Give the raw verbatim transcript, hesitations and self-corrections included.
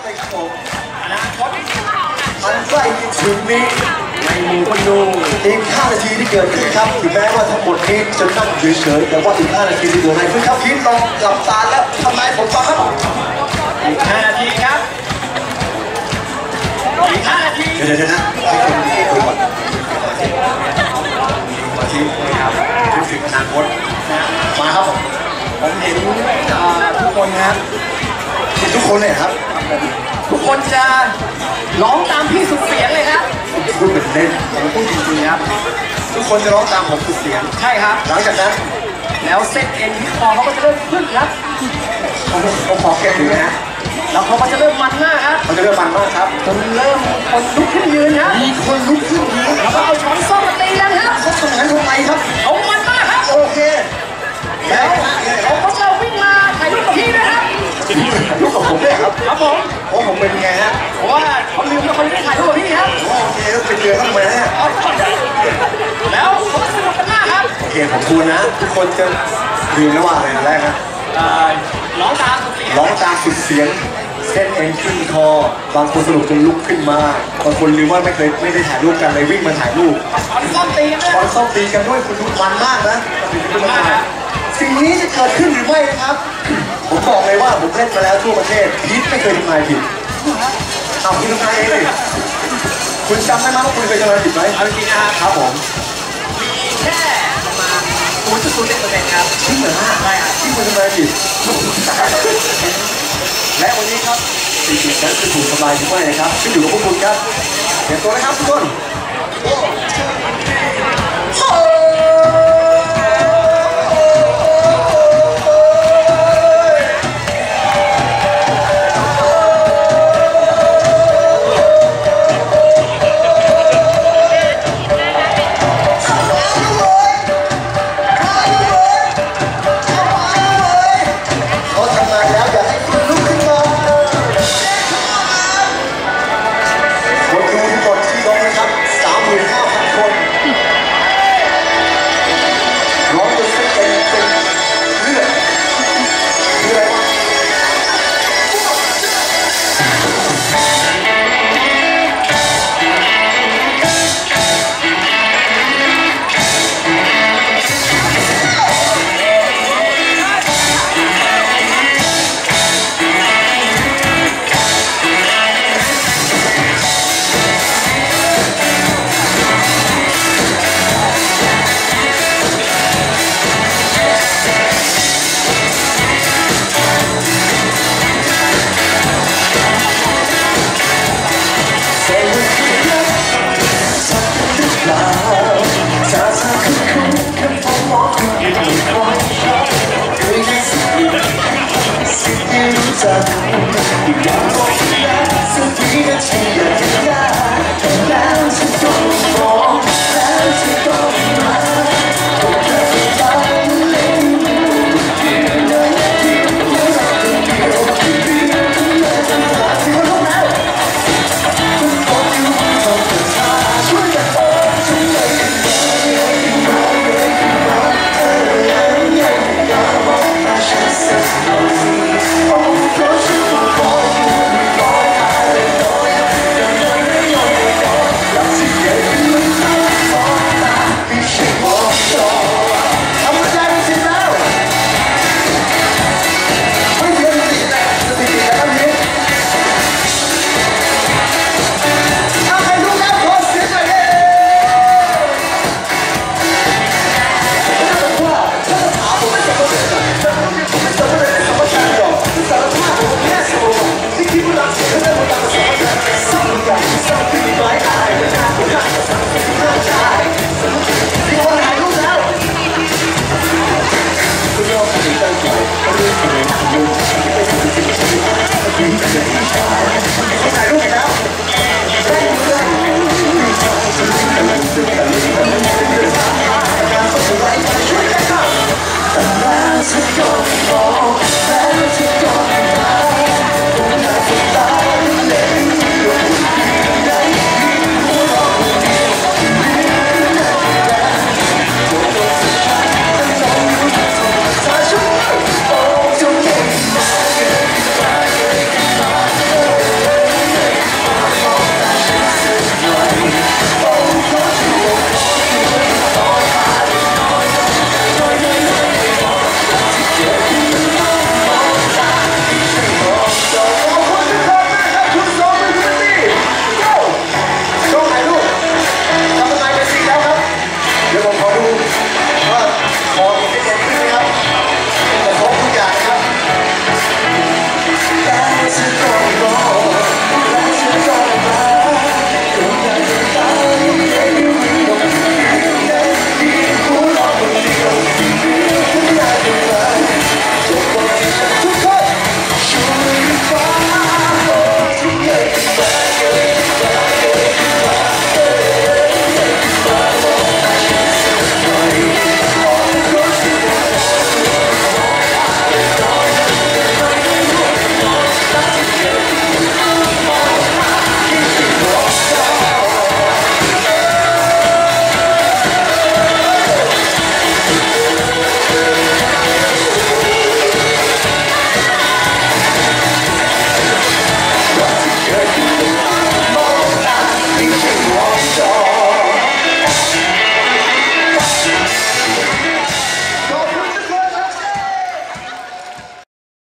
เลยครับผมอนาคตมันใกล้ถึงนี้ในหมู่คนดูอีกห้านาทีที่เกิดขึ้นครับถึงแม้ว่าทั้งหมดนี้จะนั่งเฉยๆแต่ว่าอีกห้านาทีที่เกิดอะไรขึ้นครับพีทลองหลับตาแล้วทำไมผมฟังครับอีกห้านาทีครับอีกห้านาทีเดี๋ยวๆนะให้คนคุยก่อนมาที่นะครับนึกถึงอนาคตมาครับผมผมเห็นทุกคนครับเห็นทุกคนเลยครับทุกคนจะร้องตามพี่สุดเสียงเลยครับพูดเป็นเล่นผมพูดจริงๆครับทุกคนจะร้องตามผมสุดเสียงใช่ครับหลังจากนั้นแล้วเส้นเอ็นที่คอเขาก็จะเริ่มขึ้นครับเขาขอแก้ดูนะแล้วเขาก็จะเริ่มมันมากครับเขาจะเริ่มมันมากครับจนเริ่มคนลุกขึ้นยืนครับมีคนลุกขึ้นยืนแล้วก็เอาช้อนส้อมมาตีกันครับเขาทำงั้นทำไมครับเอามันมากครับโอเคแล้วเขาก็จะวิ่งมาถ่ายรูปกับพี่ด้วยครับถ่ายรูปกับผมด้วยครับครับผมโอ้ผมเป็นไงฮะเพราะว่าเขาลืมแล้วเขาไม่ได้ถ่ายรูปกับพี่ครับโอเคแล้วเป็นเดือนทำไมฮะแล้วเขาก็สนุกกันมากครับโอเคผมคูณนะทุกคนจะลืมแล้วว่าอะไรแรกนะร้องตามสุดเสียงร้องตามสุดเสียงเส้นเอ็นขึ้นคอบางคนสนุกจนลุกขึ้นมาบางคนลืมว่าไม่เคยไม่ได้ถ่ายรูปกันเลยวิ่งมาถ่ายรูปช้อนส้อมตีกันช้อนส้อมตีกันด้วยคุณทุกมันมากนะสิ่งนี้จะเกิดขึ้นหรือไม่นะครับผมบอกเลยว่าผมเล่นมาแล้วทั่วประเทศพีทไม่เคยทำนายผิดเอาคุณทำนายเองเลยคุณจำได้ไหมว่าคุณเคยทำนายผิดไหมเอาจริงๆนะครับครับผมมีแค่ประมาณศูนย์จุดศูนย์หนึ่งเปอร์เซ็นต์ครับจริงเหรอฮะใช่ครับที่คุณทำนายผิดและวันนี้ครับสิ่งที่นั้นจะถูกทำลายหรือไม่นะครับขึ้นอยู่กับพวกคุณครับเตรียมตัวนะครับทุกคนจะอยากบอกแล้วสักทีนาที